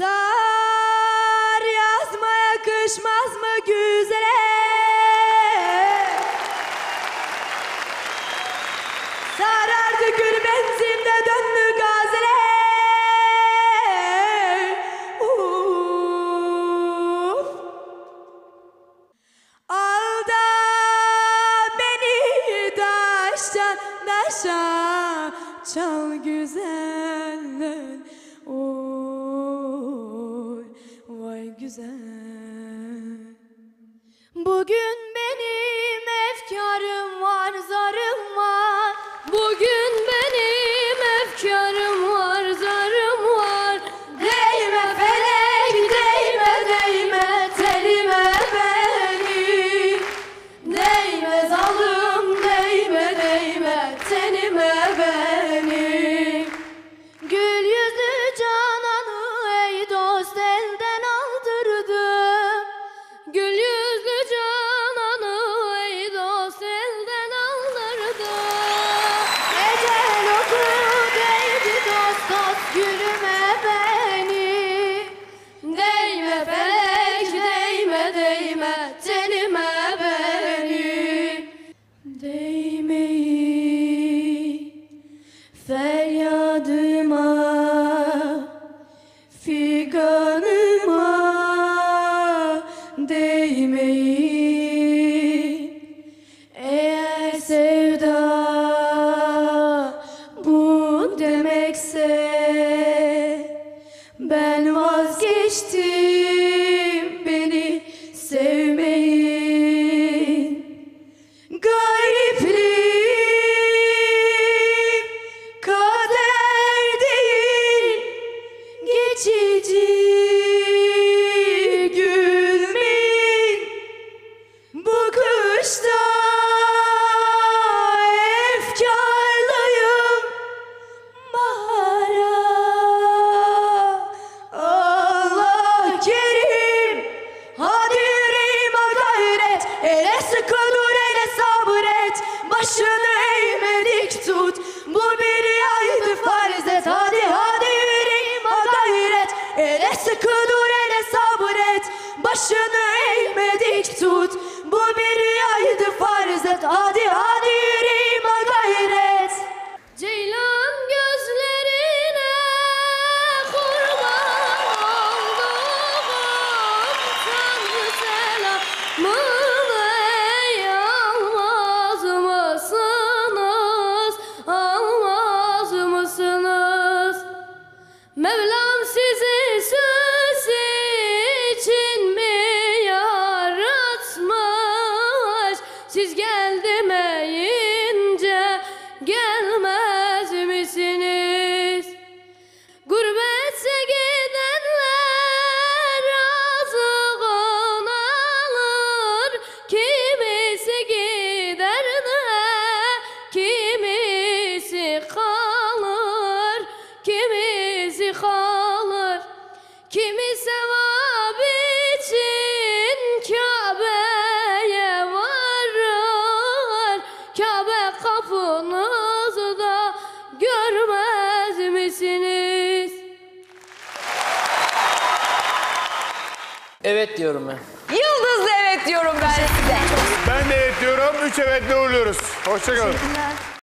Sar yazma yakışmaz mı güzele? Sarardı gül benzimde döndü gazele. Al da beni daştan daşa, çal güzeller. Oy vay güzel. Bugün benim efkarım var, zarım var. Bugün benim efkarım var, zarım var. Değme felek, değme değme telime benim. Değme zalim, değme değme tenime benim. Gül yüzlü cananı ey dost elden aldırdım. Gül yüzlü cananı ey dost elden aldırdı. Ecel oku değdi dost dost gülüme benim. Değme felek, değme değme tenime benim. Değmeyin feryadıma, figanıma. Değmeyin eğer sevda bu demekse, ben vazgeçtim beni sevmeyin. Garipliğim kader değil, geçici. Gülmeyin bu kışta, efkarlıyım bahara. Allah kerim, hadi yüreğime gayret. Ele sıkı dur, ele sabret. Başını eğme dik tut, bu bir yaydı farz et. Hadi hadi yüreğime gayret. Ele sıkı dur, ele sabret. Başını eğme dik tut, bu bir yaydı farz et. Hadi hadi yüreğime gayret. Ceylan gözlerine kurban oldum. Tanrı selamını ey almaz mısınız? Almaz mısınız? Mevlam sizi söz için mi yaratmış? Siz gel demeyince gelmez misiniz? Gurbetse gidenler razığın alır. Kimisi gider de kimisi kalır. Kimisi kalır. Kimi sevap için Kabe'ye varır. Kabe kapınızda görmez misiniz? Evet diyorum ben. Yıldızlı evet diyorum ben size. Ben de evet diyorum. 3 evetle uğurluyoruz. Hoşça kalın.